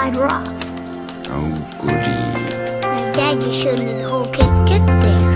fried rock. Oh, goody. My dad just showed me the whole kit there.